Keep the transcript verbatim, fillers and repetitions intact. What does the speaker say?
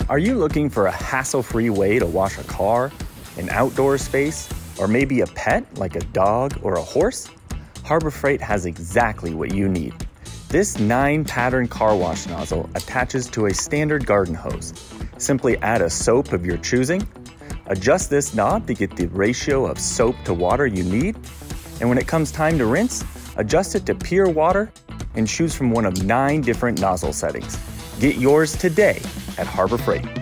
Are you looking for a hassle-free way to wash a car, an outdoor space, or maybe a pet like a dog or a horse? Harbor Freight has exactly what you need. This nine-pattern car wash nozzle attaches to a standard garden hose. Simply add a soap of your choosing, adjust this knob to get the ratio of soap to water you need, and when it comes time to rinse, adjust it to pure water and choose from one of nine different nozzle settings. Get yours today at Harbor Freight.